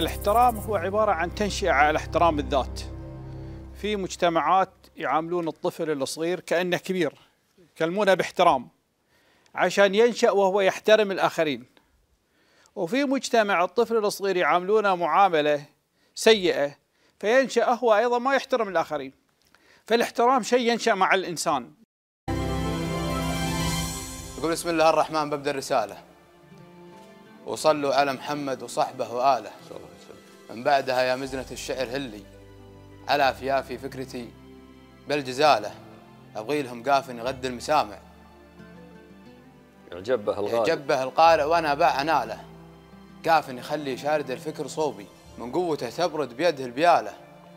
الاحترام هو عبارة عن تنشئة على احترام الذات. في مجتمعات يعاملون الطفل الصغير كأنه كبير، يكلمونه باحترام عشان ينشأ وهو يحترم الآخرين. وفي مجتمع الطفل الصغير يعاملونه معاملة سيئة فينشأ هو أيضا ما يحترم الآخرين. فالاحترام شيء ينشأ مع الإنسان. يقول بسم الله الرحمن ببدأ الرسالة، وصلوا على محمد وصحبه وآله. من بعدها يا مزنة الشعر هلي على فيافي فكرتي بالجزالة، أبغي لهم قاف يغدي المسامع، يعجبه القارئ وأنا باع ناله، قاف يخلي شارد الفكر صوبي من قوته تبرد بيده البيالة.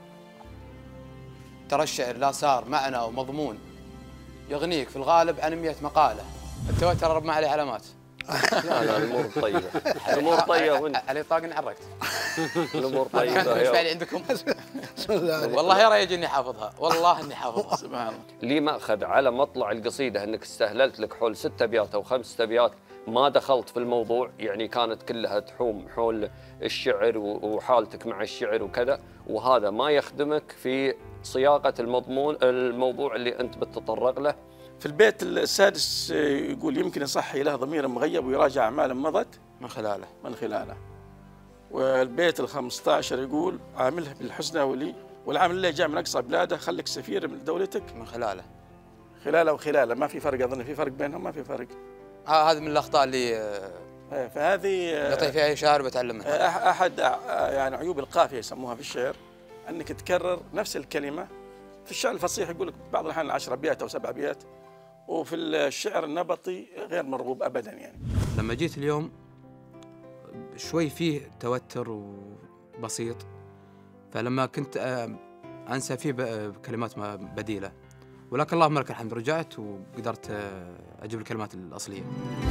ترى الشعر لا صار معنى ومضمون يغنيك في الغالب عن 100 مقالة. التوتر رب ما عليه علامات. لا الامور طيبه، الامور طيبه. علي طاق انعرقت. الامور طيبه. ايش فعلي عندكم؟ والله يا ريت اني حافظها، والله اني حافظها. سبحان الله. لي ماخذ على مطلع القصيده انك استهللت لك حول 6 ابيات او 5 ابيات ما دخلت في الموضوع، يعني كانت كلها تحوم حول الشعر وحالتك مع الشعر وكذا، وهذا ما يخدمك في صياغه الموضوع اللي انت بتتطرق له. في البيت السادس يقول يمكن يصحي له ضمير مغيب ويراجع أعمال مضت من خلاله. والبيت ال15 يقول عامله بالحسنى ولي، والعامل اللي جاء من أقصى بلاده خليك سفير من دولتك من خلاله. وخلاله ما في فرق، أظن في فرق بينهم، ما في فرق. هذه من الأخطاء اللي فهذه يعطي فيها شاعر بتعلمها. أحد يعني عيوب القافية يسموها في الشعر أنك تكرر نفس الكلمة. في الشعر الفصيح يقول لك بعض الأحيان 10 أبيات أو 7 أبيات، وفي الشعر النبطي غير مرغوب أبدا. يعني لما جيت اليوم شوي فيه توتر وبسيط، فلما كنت أنسى فيه بكلمات بديلة، ولكن اللهم لك الحمد رجعت وقدرت أجيب الكلمات الأصلية.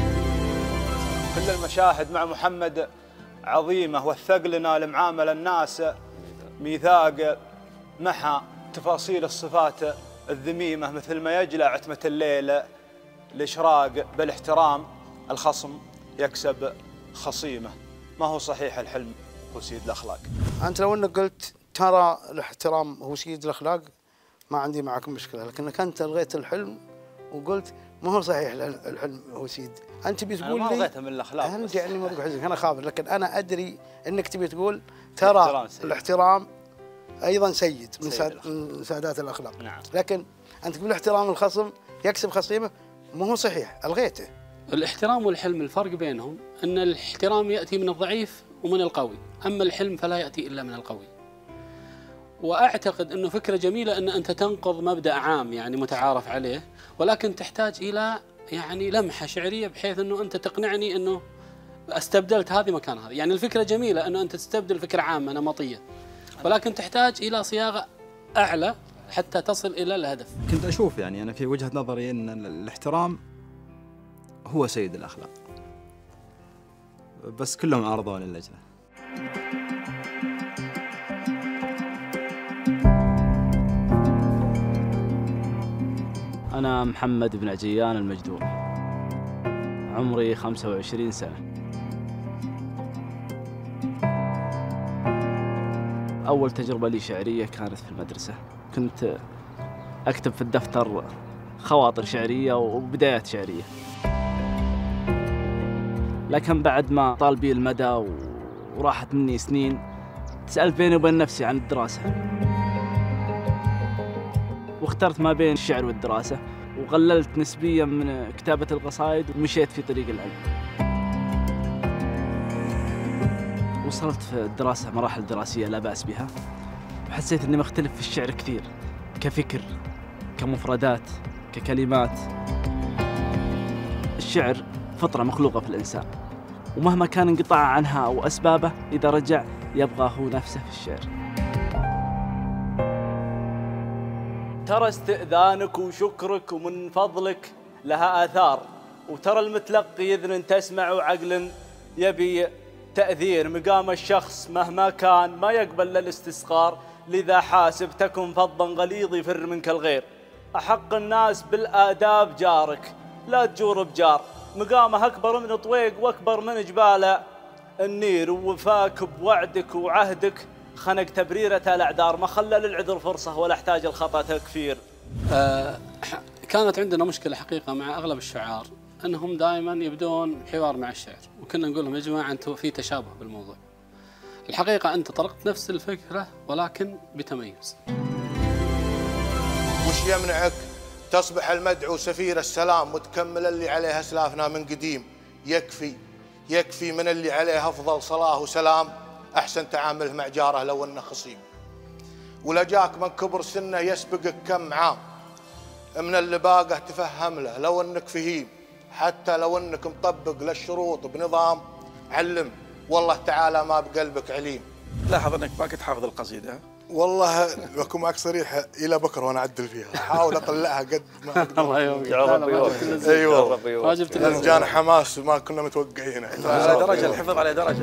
كل المشاهد مع محمد عظيمة، وثق لنا المعاملة الناس ميثاق، محى تفاصيل الصفات الذميمة مثل ما يجلى عتمة الليل الإشراق بالاحترام. الخصم يكسب خصيمة. ما هو صحيح الحلم هو سيد الأخلاق. أنت لو أنك قلت ترى الاحترام هو سيد الأخلاق ما عندي معك مشكلة، لكنك أنت لغيت الحلم وقلت ما هو صحيح الحلم هو سيد. أنت بتقول لي أنا ما لغيتها من الأخلاق، أنت يعني ما تقول حزنك، أنا خابر، لكن أنا أدري أنك تبي تقول ترى الاحترام أيضا سيد من سادات الأخلاق. نعم. لكن أنت تقول احترام الخصم يكسب خصيمة، ما هو صحيح، ألغيته. الاحترام والحلم الفرق بينهم أن الاحترام يأتي من الضعيف ومن القوي، أما الحلم فلا يأتي إلا من القوي. وأعتقد أنه فكرة جميلة أن أنت تنقض مبدأ عام يعني متعارف عليه، ولكن تحتاج إلى يعني لمحة شعرية بحيث أنه أنت تقنعني أنه استبدلت هذه مكان هذه. يعني الفكرة جميلة أنه أنت تستبدل فكرة عامة نمطية، ولكن تحتاج إلى صياغة أعلى حتى تصل إلى الهدف. كنت أشوف يعني أنا في وجهة نظري أن الاحترام هو سيد الأخلاق، بس كلهم عارضون اللجنة. أنا محمد بن عجيان المجدور، عمري 25 سنة. أول تجربة لي شعرية كانت في المدرسة، كنت أكتب في الدفتر خواطر شعرية وبدايات شعرية، لكن بعد ما طال بي المدى وراحت مني سنين سألت بيني وبين نفسي عن الدراسة، واخترت ما بين الشعر والدراسة، وقللت نسبياً من كتابة القصائد ومشيت في طريق العلم. وصلت في الدراسة مراحل دراسية لا بأس بها، وحسيت إني مختلف في الشعر كثير، كفكر، كمفردات، ككلمات. الشعر فطرة مخلوقة في الإنسان، ومهما كان انقطاع عنها أو أسبابه إذا رجع يبقى هو نفسه في الشعر. ترى استئذانك وشكرك ومن فضلك لها آثار، وترى المتلقي إذن تسمع وعقل يبي تأثير. مقام الشخص مهما كان ما يقبل للاستسقار، لذا حاسب تكن فظا غليظ يفر منك الغير. أحق الناس بالآداب جارك لا تجور بجار، مقامه أكبر من طويق وأكبر من جباله النير ووفاك بوعدك وعهدك خنق تبريرة الأعذار، ما خلى للعذر فرصة ولا احتاج الخطأ تكفير. كانت عندنا مشكلة حقيقة مع أغلب الشعار أنهم دائما يبدون حوار مع الشعر، وكنا نقول لهم يا جماعة أنتم في تشابه بالموضوع. الحقيقة أنت طرقت نفس الفكرة ولكن بتميز. وش يمنعك تصبح المدعو سفير السلام وتكمل اللي عليه أسلافنا من قديم؟ يكفي من اللي عليه أفضل صلاة وسلام، أحسن تعامله مع جاره لو أنه خصيم. ولجاك من كبر سنه يسبقك كم عام، من اللباقة تفهم له لو أنك فهيم، حتى لو أنك مطبق للشروط بنظام، علم والله تعالى ما بقلبك عليم. لاحظ أنك ما كنت حافظ القصيدة. والله بكون معك صريح إلى بكره وأنا أعدل فيها، أحاول أطلعها قد ما أقدر. الله يومك. يا ربي أيوه ما جبت لنا. جانا حماس وما كنا متوقعين. على درجة الحفظ على درجة.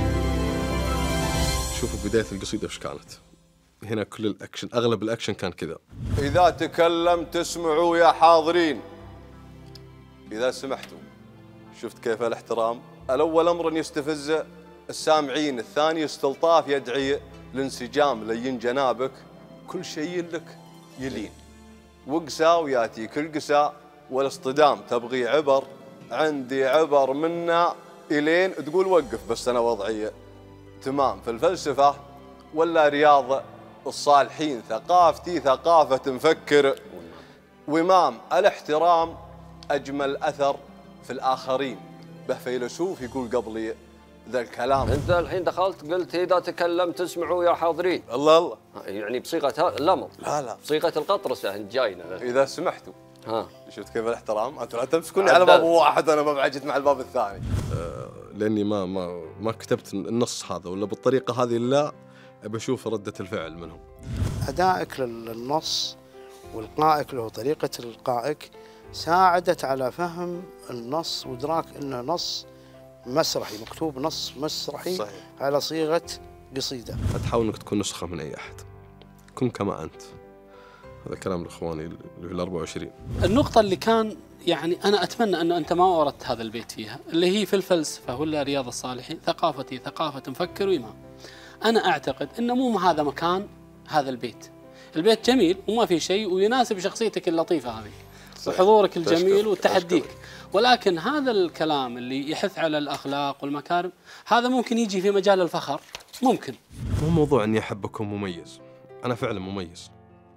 شوفوا بداية القصيدة وش كانت. هنا كل الأكشن، أغلب الأكشن كان كذا. إذا تكلمت اسمعوا يا حاضرين، إذا سمحتوا. شفت كيف الاحترام؟ الأول أمر يستفز السامعين، الثاني استلطاف يدعي الانسجام، لين جنابك كل شيء لك يلين، وقسى وياتيك القسى والاصطدام، تبغي عبر عندي عبر منا إلين تقول وقف، بس أنا وضعي تمام. في الفلسفة ولا رياض الصالحين، ثقافتي ثقافة مفكر وإمام، الاحترام أجمل أثر في الآخرين، به فيلسوف يقول قبلي ذا الكلام. انت الحين دخلت قلت اذا تكلمت اسمعوا يا حاضرين. الله يعني بصيغه الامر. لا بصيغه القطرسه انت جاينا. اذا سمحتوا. ها شفت كيف الاحترام؟ انتم لا تمسكوني على باب واحد انا ما بعجت مع الباب الثاني. لاني ما كتبت النص هذا ولا بالطريقه هذه، لا ابى اشوف رده الفعل منهم. ادائك للنص والقائك له، طريقه القائك ساعدت على فهم النص وادراك انه نص مسرحي، مكتوب نص مسرحي صحيح. على صيغه قصيده. لا تحاول انك تكون نسخه من اي احد، كن كما انت. هذا كلام لاخواني اللي في ال 24. النقطه اللي كان يعني انا اتمنى انه انت ما وردت هذا البيت فيها، اللي هي في الفلسفه ولا رياض الصالحين، ثقافتي ثقافه مفكر وامام. انا اعتقد انه مو هذا مكان هذا البيت. البيت جميل وما في شيء ويناسب شخصيتك اللطيفه هذه وحضورك الجميل وتحديك، ولكن هذا الكلام اللي يحث على الأخلاق والمكارم هذا ممكن يجي في مجال الفخر. ممكن مو موضوع أني أحب أكون مميز، أنا فعلا مميز.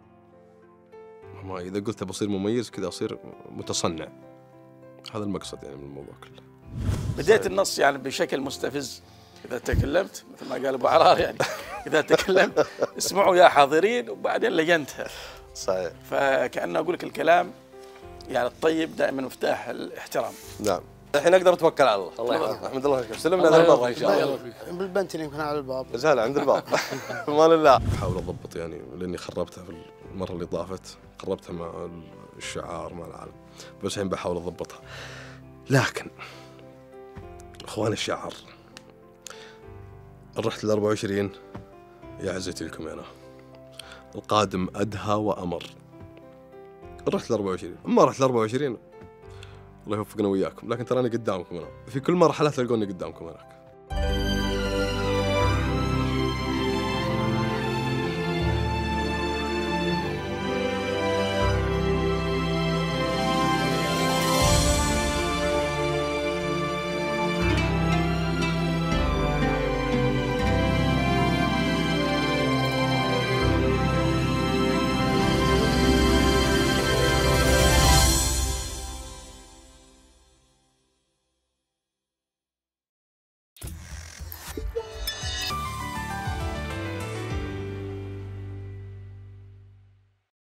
ما إذا قلت بصير مميز كذا أصير متصنع. هذا المقصد يعني من الموضوع كله. بديت النص يعني بشكل مستفز. إذا تكلمت مثل ما قال أبو عرار يعني إذا تكلمت اسمعوا يا حاضرين، وبعدين لجنتها. صحيح. فكأنه أقول لك الكلام يعني الطيب دائما مفتاح الاحترام. نعم. الحين اقدر اتوكل على الله. الله يحفظك. الحمد لله. سلمنا هذا المره ان شاء الله. بالبنتين يمكن على الباب. زهلا عند الباب. ما لله. احاول اضبط يعني لاني خربتها في المره اللي طافت، خربتها مع الشعار مع العالم، بس الحين بحاول اضبطها. لكن اخوان الشعر، رحت ل 24 يا عزتي لكم انا. القادم ادهى وامر. رحت ل 24 ما رحت ل 24 الله يوفقنا وياكم، لكن تراني قدامكم انا في كل مرحله تلقوني قدامكم هناك.